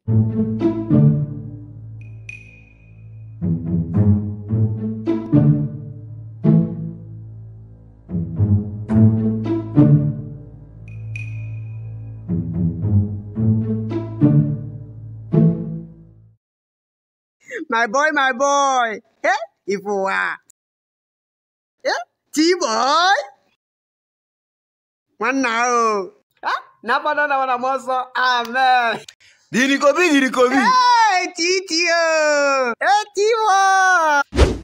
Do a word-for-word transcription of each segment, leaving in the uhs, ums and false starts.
My boy, my boy. Eh? If you are. Eh? T-boy. One now. Ah? Napa na wana moso. Amen. Diri kobi, diri kobi. Hey, Titio. Hey, T-boy.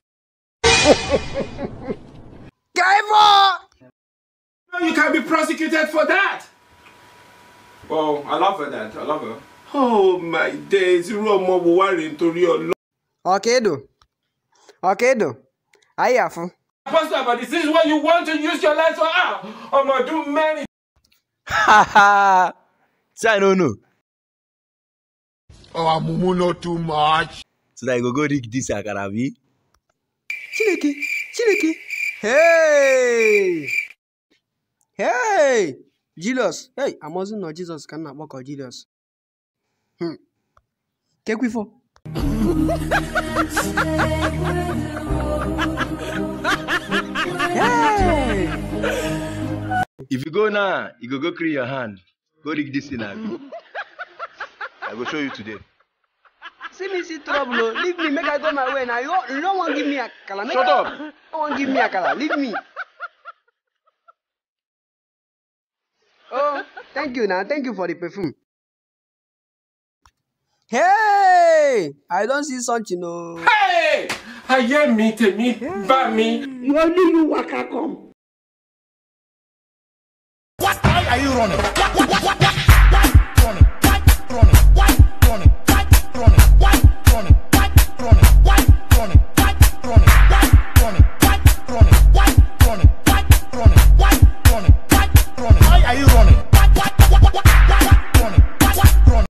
You can be prosecuted for that. Oh, I love her, that. I love her. Oh my days, you are more worried to your. Okay, do. Okay, do. I have. Pastor, but this is what you want to use your life for. Ah, I'm gonna do many. Ha ha. Say I don't know. Oh, I'm not too much. So that I go go rig this akarabi. Chiliki, chiliki. Hey. Hey. Jesus. Hey, I mustn't know Jesus cannot walk on Jesus. Hmm. Take we for. Hey. If you go now, you go go clean your hand. Go rig this in abi. I will show you today. See me see trouble. Leave me, make I go my way now. You don't, you don't want to give me a color. Shut up. You don't want to give me a color. Leave me. Oh, thank you now. Thank you for the perfume. Hey, I don't see something. No. Hey, I hear me, te me, ba me. You only you waka come. What are you running? What, what, what, what, what? Running, what, running, what, running, what, running, what, running, what, running, what, running, what, running, what, running, what, running, what, running, what, running, what, running, what, running. Why are you running?